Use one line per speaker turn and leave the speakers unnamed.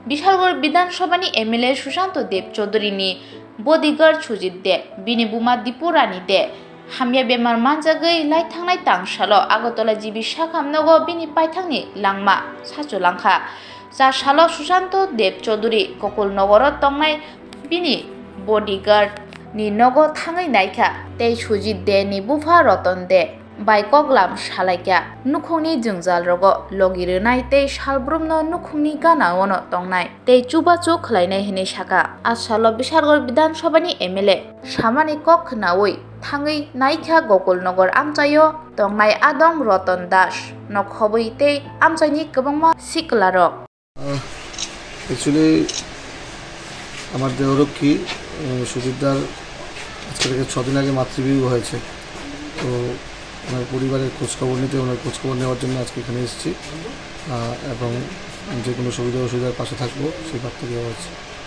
বিশালগড় বিধানসভানি এমএলএ সুশান্ত দেব চৌধুরীনি বডিगार्ड সুজিত দে বিনি বুমা দীপু রানী দে হামিয়া বেমাर मानजागै लाइथांनाय तांसालो আগরতলা জিবি শাখাमनगो बिनि पाइथांनि लांमा साचुलांखा जा सालो सुशाন্ত देब चौधुरी गकुलनगर तंनाय बिनि बडिगार्ड नि नगो थाङै नायखा तै सुजित दे नि बुफा रतन दे बाइकक लाम सालायका नुखुंनि जोंजाल रगो लगिरनाय तै सालब्रुमनो नुखुंनि गानावनो तंनाय तै चुबाचु खलायनाय हिनै साका आसालो बिसारगड़ विधानसभानि एमएलए सामानि कक नावै थाङै नायखा गकुलनगर आमचायो तंनाय आदम रतन दास नखबै तै आमचायनि गोबांमा सिकलारक
एक्चुअली আমার দেহরক্ষী সুজিতদার আজকে থেকে 6 দিন আগে মাতৃবিয়োগ হয়েছে তো ওনার পরিবারের খোঁজখবর নিতে ওনার খোঁজখবর নেওয়ার জন্য আজকে এখানে এসেছি এবং যে কোনো সুবিধা অসুবিধার পাশে থাকবো সেই বার্তা দেওয়া হয়েছে।